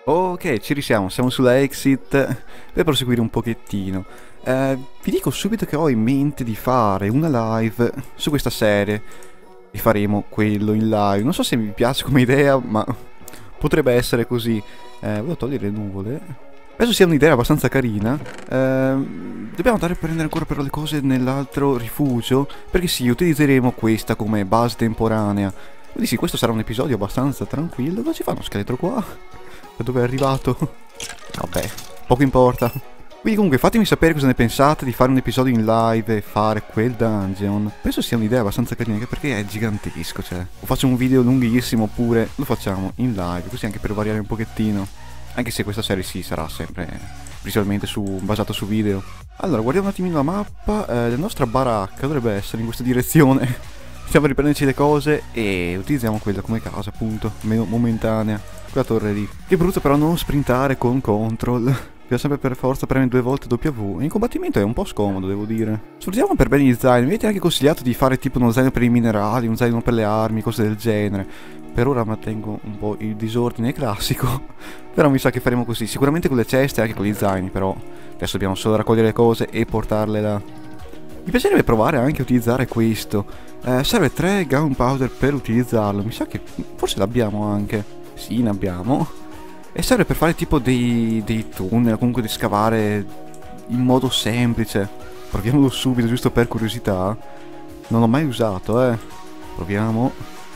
Ok, ci risiamo, siamo sulla exit per proseguire un pochettino. Vi dico subito che ho in mente di fare una live su questa serie e faremo quello in live. Non so se vi piace come idea, ma potrebbe essere così. Volevo togliere le nuvole. Penso sia un'idea abbastanza carina. Dobbiamo andare a prendere ancora però le cose nell'altro rifugio, perché sì, utilizzeremo questa come base temporanea. Quindi sì, questo sarà un episodio abbastanza tranquillo. Cosa ci fa uno scheletro qua? Da dove è arrivato? Vabbè, poco importa. Quindi comunque fatemi sapere cosa ne pensate di fare un episodio in live e fare quel dungeon. Penso sia un'idea abbastanza carina, anche perché è gigantesco, cioè. O faccio un video lunghissimo oppure lo facciamo in live, così anche per variare un pochettino. Anche se questa serie sì, sarà sempre principalmente basato su video. Allora, guardiamo un attimino la mappa. La nostra baracca dovrebbe essere in questa direzione. Stiamo a riprenderci le cose e utilizziamo quella come casa, appunto, meno momentanea. Quella torre lì. Che brutto però non sprintare con control. Bisogna sempre per forza premere 2 volte W. E in combattimento è un po' scomodo, devo dire. Sfruttiamo per bene gli zaini. Mi avete anche consigliato di fare tipo uno zaino per i minerali, uno zaino per le armi, cose del genere. Per ora mantengo un po' il disordine classico. Però mi sa che faremo così. Sicuramente con le ceste e anche con gli zaini, però adesso dobbiamo solo raccogliere le cose e portarle là. Mi piacerebbe provare anche a utilizzare questo. Serve 3 gunpowder per utilizzarlo. Mi sa che forse l'abbiamo anche. Sì, ne abbiamo. E serve per fare tipo dei tunnel, comunque di scavare in modo semplice. Proviamolo subito, giusto per curiosità. Non l'ho mai usato, Proviamo.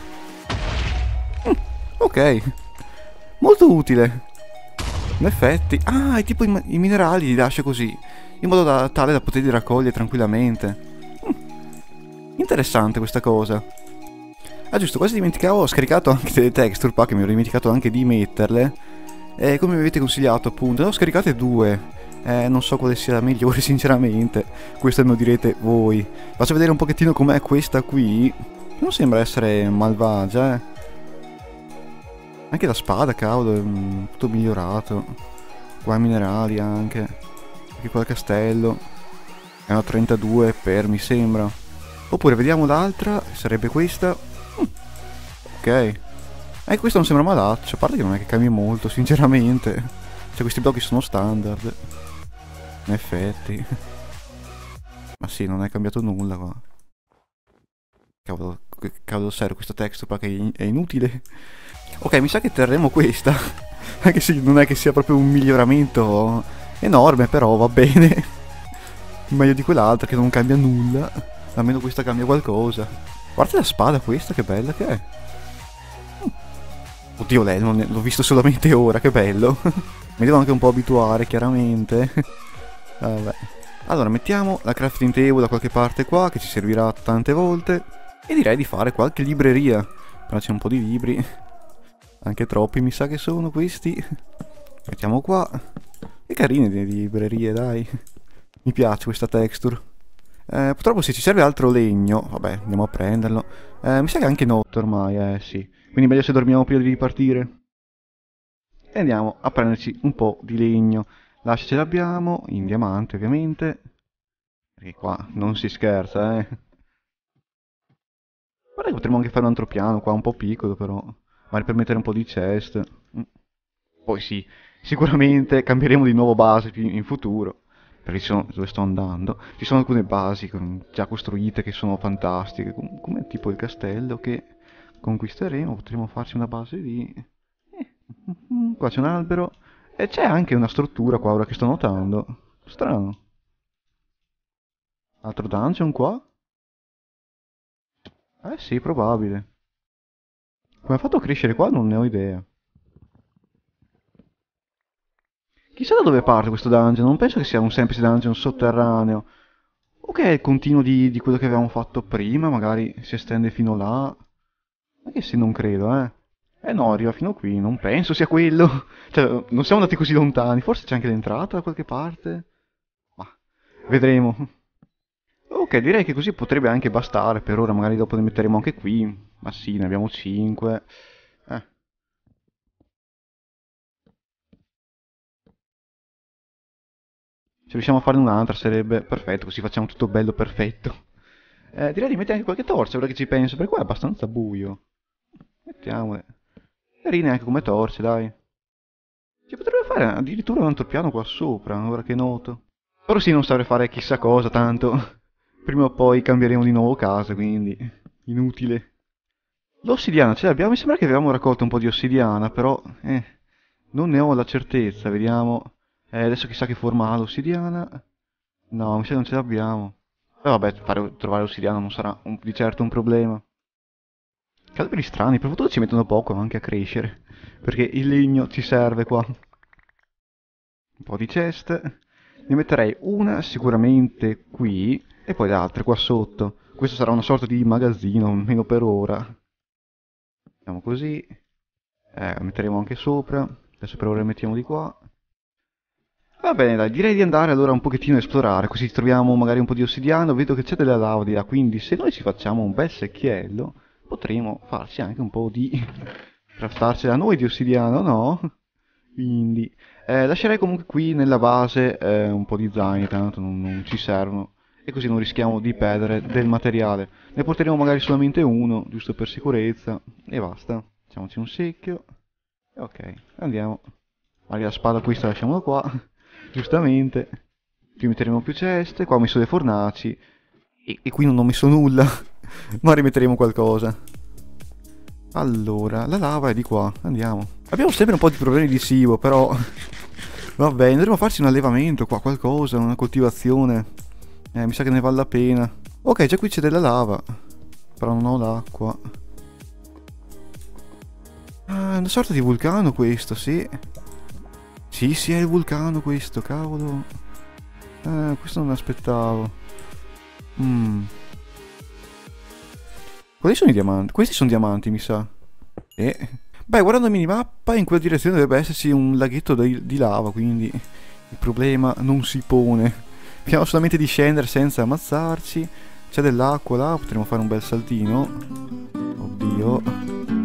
Ok. Molto utile. In effetti. Ah, è tipo i minerali li lascia così. In modo tale da poterli raccogliere tranquillamente. Interessante questa cosa. Ah giusto, quasi dimenticavo, ho scaricato anche delle texture pack, mi ero dimenticato anche di metterle. E come mi avete consigliato appunto, ne ho scaricate 2. Non so quale sia la migliore sinceramente. Questo me lo direte voi. Faccio vedere un pochettino com'è questa qui. Non sembra essere malvagia, Anche la spada, cavolo, è tutto migliorato. Qua minerali anche. Anche qua il castello. È una 32 per, mi sembra. Oppure vediamo l'altra, sarebbe questa. Ok. Questa non sembra malaccia, a parte che non è che cambi molto, sinceramente. Cioè, questi blocchi sono standard. In effetti. Ma sì, non è cambiato nulla qua. Cavolo, cavolo serio, questo testo perché è inutile. Ok, mi sa che terremo questa. Anche se non è che sia proprio un miglioramento enorme, però va bene. Meglio di quell'altra che non cambia nulla. Almeno questa cambia qualcosa. Guarda la spada questa, che bella che è. Oddio, lei l'ho visto solamente ora, che bello. Mi devo anche un po' abituare, chiaramente. Vabbè. Allora, mettiamo la crafting table da qualche parte qua, che ci servirà tante volte. E direi di fare qualche libreria. Però c'è un po' di libri. Anche troppi, mi sa che sono questi. Mettiamo qua. Che carine le librerie, dai. Mi piace questa texture. Purtroppo se ci serve altro legno, vabbè, andiamo a prenderlo. Mi sa che è anche notte ormai, sì. Quindi meglio se dormiamo prima di ripartire. E andiamo a prenderci un po' di legno. L'ascia ce l'abbiamo, in diamante ovviamente. Perché qua non si scherza, Guarda che potremmo anche fare un altro piano qua, un po' piccolo però. Magari per mettere un po' di chest. Poi sì, sicuramente cambieremo di nuovo base in futuro. Perché dove sto andando. Ci sono alcune basi già costruite che sono fantastiche. Come tipo il castello che conquisteremo. Potremo farci una base lì. Qua c'è un albero. E c'è anche una struttura qua ora che sto notando. Strano. Altro dungeon qua? Eh sì, probabile. Come ha fatto a crescere qua non ne ho idea. Chissà da dove parte questo dungeon, non penso che sia un semplice dungeon sotterraneo. O che è il continuo di quello che avevamo fatto prima, magari si estende fino là. Anche se non credo, eh. Eh no, arriva fino qui, non penso sia quello. Cioè, non siamo andati così lontani, forse c'è anche l'entrata da qualche parte. Ma, vedremo. Ok, direi che così potrebbe anche bastare per ora, magari dopo ne metteremo anche qui. Ma sì, ne abbiamo 5. Eh. Se riusciamo a farne un'altra sarebbe perfetto, così facciamo tutto bello perfetto. Direi di mettere anche qualche torcia, ora che ci penso, perché qua è abbastanza buio. Mettiamole. Carine anche come torce, dai. Si potrebbe fare addirittura un altopiano qua sopra, ora che noto. Però sì, non saprei fare chissà cosa, tanto prima o poi cambieremo di nuovo casa, quindi inutile. L'ossidiana ce l'abbiamo, mi sembra che avevamo raccolto un po' di ossidiana, però non ne ho la certezza, vediamo. Adesso chissà che forma ha l'ossidiana. No, mi sa che non ce l'abbiamo. Vabbè, trovare l'ossidiana non sarà di certo un problema. Alberi strani, per fortuna ci mettono poco anche a crescere, perché il legno ci serve qua. Un po' di ceste. Ne metterei una sicuramente qui, e poi le altre qua sotto. Questo sarà una sorta di magazzino, almeno per ora. Facciamo così. La metteremo anche sopra. Adesso per ora le mettiamo di qua. Va bene, dai, direi di andare allora un pochettino a esplorare, così troviamo magari un po' di ossidiano, vedo che c'è della lava di là, quindi se noi ci facciamo un bel secchiello, potremo farci anche un po' di... craftarcela noi di ossidiano, no? Quindi, lascerei comunque qui nella base un po' di zaini, tanto non ci servono, e così non rischiamo di perdere del materiale. Ne porteremo magari solamente uno, giusto per sicurezza, e basta. Facciamoci un secchio, e ok, andiamo. Magari la spada questa lasciamola qua. Giustamente. Qui metteremo più ceste, qua ho messo le fornaci. E qui non ho messo nulla. Ma rimetteremo qualcosa. Allora, la lava è di qua, andiamo. Abbiamo sempre un po' di problemi di cibo, però... Va bene, dovremmo farci un allevamento qua, qualcosa, una coltivazione. Mi sa che ne vale la pena. Ok, già qui c'è della lava. Però non ho l'acqua. Ah, è una sorta di vulcano questo, sì. Sì, è il vulcano questo, cavolo. Questo non l'aspettavo. Quali sono i diamanti? Questi sono diamanti, mi sa. Beh, guardando la minimappa, in quella direzione dovrebbe esserci un laghetto di lava, quindi il problema non si pone. Dobbiamo solamente di scendere senza ammazzarci. C'è dell'acqua là, potremo fare un bel saltino. Oddio.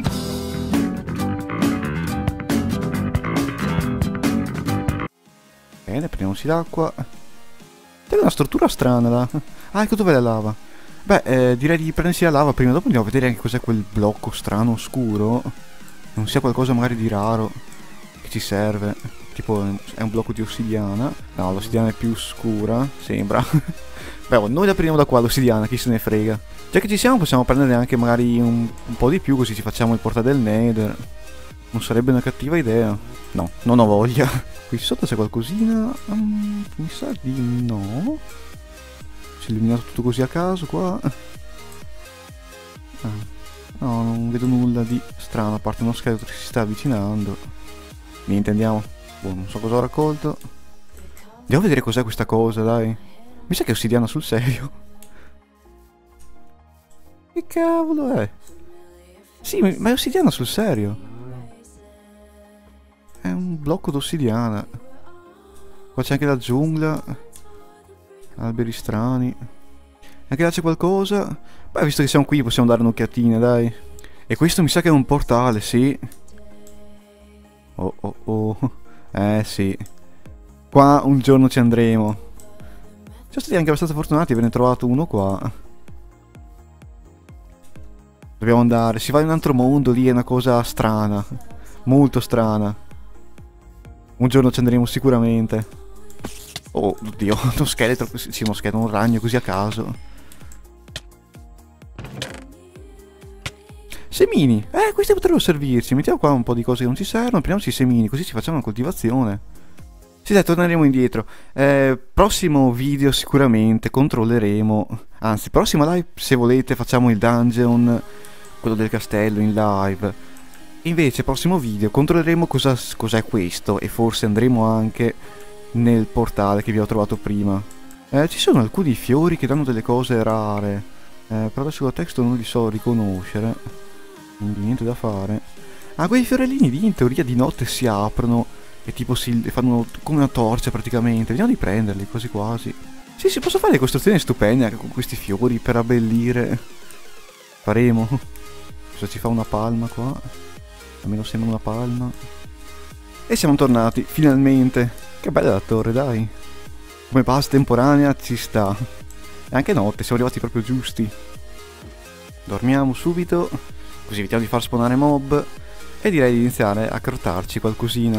Bene, prendiamoci l'acqua. C'è una struttura strana là. Ah, ecco dov'è la lava. Beh, direi di prendersi la lava prima. Dopo andiamo a vedere anche cos'è quel blocco strano oscuro. Non sia qualcosa magari di raro che ci serve. Tipo, è un blocco di ossidiana. No, l'ossidiana è più scura, sembra. Beh, noi la prendiamo da qua l'ossidiana, chi se ne frega. Già che ci siamo possiamo prendere anche magari un po' di più, così ci facciamo il portale del Nether. Non sarebbe una cattiva idea. No, non ho voglia. Qui sotto c'è qualcosina. Mi sa di no. Si è illuminato tutto così a caso qua. No, non vedo nulla di strano, a parte uno scheletro che si sta avvicinando. Niente, andiamo. Boh, non so cosa ho raccolto. Andiamo a vedere cos'è questa cosa, dai. Mi sa che è ossidiana sul serio. Che cavolo è? Sì, ma è ossidiana sul serio. È un blocco d'ossidiana. Qua c'è anche la giungla. Alberi strani. Anche là c'è qualcosa. Beh, visto che siamo qui possiamo dare un'occhiatina, dai. E questo mi sa che è un portale, sì. Oh. Sì. Qua un giorno ci andremo. Siamo stati anche abbastanza fortunati a averne trovato uno qua. Dobbiamo andare. Si va in un altro mondo, lì è una cosa strana. Molto strana. Un giorno ci andremo sicuramente. Oh, oddio, uno scheletro, sì, uno scheletro, un ragno così a caso. Semini! Questi potrebbero servirci. Mettiamo qua un po' di cose che non ci servono. Prendiamoci i semini, così ci facciamo una coltivazione. Sì, dai, torneremo indietro. Prossimo video sicuramente controlleremo. Anzi, prossima live, se volete, facciamo il dungeon, quello del castello in live. Invece, prossimo video, controlleremo cos'è questo. E forse andremo anche nel portale che vi ho trovato prima. Ci sono alcuni fiori che danno delle cose rare. Però adesso col testo non li so riconoscere. Quindi niente da fare. Ah, quei fiorellini lì in teoria di notte si aprono e tipo si fanno come una torcia praticamente. Vediamo di prenderli quasi quasi. Sì, si possono fare delle costruzioni stupende anche con questi fiori per abbellire. Faremo. Cosa ci fa una palma qua? Almeno sembra una palma. E siamo tornati, finalmente. Che bella la torre, dai. Come base temporanea ci sta. E anche notte, siamo arrivati proprio giusti. Dormiamo subito, così evitiamo di far spawnare mob. E direi di iniziare a craftarci qualcosina.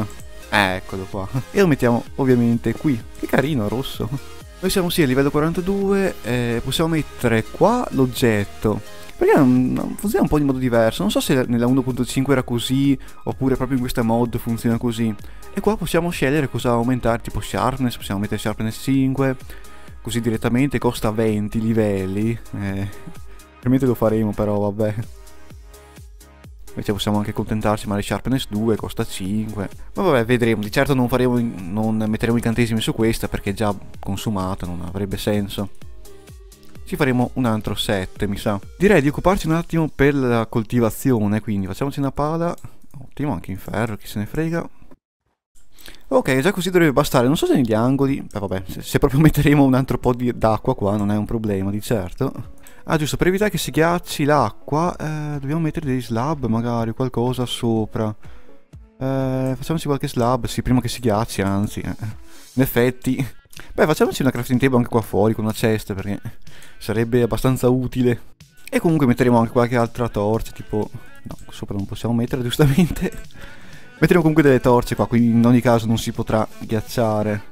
Eccolo qua. E lo mettiamo ovviamente qui. Che carino, rosso. Noi siamo sì a livello 42, possiamo mettere qua l'oggetto. Perché non funziona un po' in modo diverso? Non so se nella 1.5 era così, oppure proprio in questa mod funziona così. E qua possiamo scegliere cosa aumentare, tipo Sharpness, possiamo mettere Sharpness 5, così direttamente costa 20 livelli. Ovviamente lo faremo però, vabbè. Invece possiamo anche accontentarci, magari Sharpness 2 costa 5. Ma vabbè, vedremo. Di certo non metteremo incantesimi su questa perché è già consumata, non avrebbe senso. Ci faremo un altro 7, mi sa. Direi di occuparci un attimo per la coltivazione, quindi facciamoci una pala. Ottimo, anche in ferro, chi se ne frega. Ok, già così dovrebbe bastare. Non so se negli angoli... Beh, vabbè, se proprio metteremo un altro po' d'acqua qua non è un problema, di certo. Ah, giusto, per evitare che si ghiacci l'acqua, dobbiamo mettere dei slab, magari, qualcosa sopra. Facciamoci qualche slab, sì, prima che si ghiacci, anzi. In effetti... Beh, facciamoci una crafting table anche qua fuori, con una cesta, perché sarebbe abbastanza utile. E comunque metteremo anche qualche altra torcia, tipo... No, sopra non possiamo mettere, giustamente. Metteremo comunque delle torce qua, quindi in ogni caso non si potrà ghiacciare.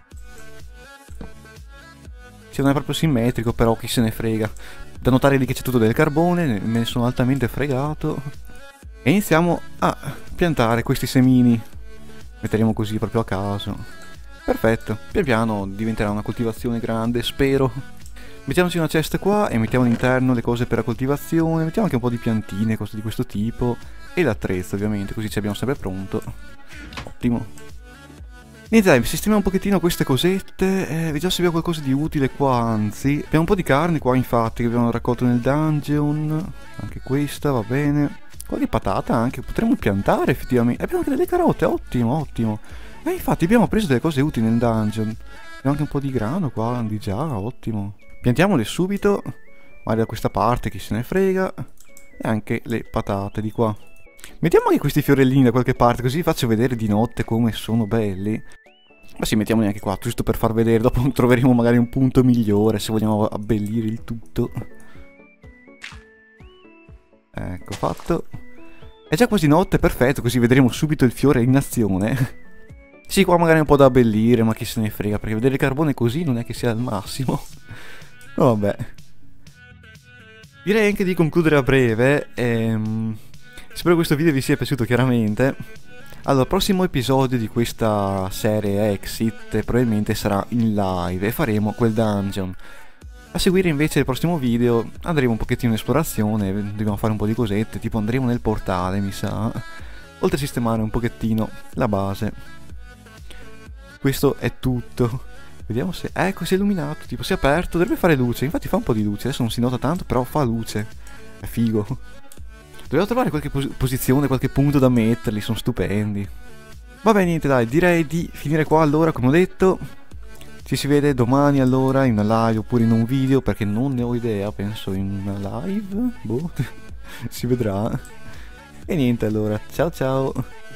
Sì, non è proprio simmetrico, però chi se ne frega. Da notare lì che c'è tutto del carbone, me ne sono altamente fregato. E iniziamo a piantare questi semini. Metteremo così proprio a caso. Perfetto, pian piano diventerà una coltivazione grande, spero. Mettiamoci una cesta qua e mettiamo all'interno le cose per la coltivazione. Mettiamo anche un po' di piantine, cose di questo tipo. E l'attrezzo ovviamente, così ci abbiamo sempre pronto. Ottimo. Niente dai, sistemiamo un pochettino queste cosette, vediamo se abbiamo qualcosa di utile qua, anzi. Abbiamo un po' di carne qua infatti che abbiamo raccolto nel dungeon, anche questa va bene. Qua di patata anche, potremmo piantare effettivamente. Abbiamo anche delle carote, ottimo, ottimo. E infatti abbiamo preso delle cose utili nel dungeon. Abbiamo anche un po' di grano qua, di già, ottimo. Piantiamole subito, magari da questa parte, chi se ne frega. E anche le patate di qua. Mettiamo anche questi fiorellini da qualche parte, così vi faccio vedere di notte come sono belli. Ma sì, mettiamoli anche qua, giusto per far vedere. Dopo troveremo magari un punto migliore se vogliamo abbellire il tutto. Ecco, fatto. È già quasi notte, perfetto, così vedremo subito il fiore in azione. Sì, qua magari è un po' da abbellire, ma chi se ne frega, perché vedere il carbone così non è che sia il massimo. Vabbè. Direi anche di concludere a breve. Spero questo video vi sia piaciuto chiaramente. Allora, il prossimo episodio di questa serie Exit probabilmente sarà in live e faremo quel dungeon. A seguire invece il prossimo video andremo un pochettino in esplorazione, dobbiamo fare un po' di cosette, tipo andremo nel portale mi sa, oltre a sistemare un pochettino la base. Questo è tutto. Vediamo se... Ecco, si è illuminato, tipo si è aperto, dovrebbe fare luce, infatti fa un po' di luce, adesso non si nota tanto, però fa luce. È figo. Dovevo trovare qualche posizione, qualche punto da metterli, sono stupendi. Vabbè, niente dai, direi di finire qua allora, come ho detto. Ci si vede domani allora in una live oppure in un video, perché non ne ho idea, penso in una live. Boh, si vedrà. E niente allora, ciao ciao.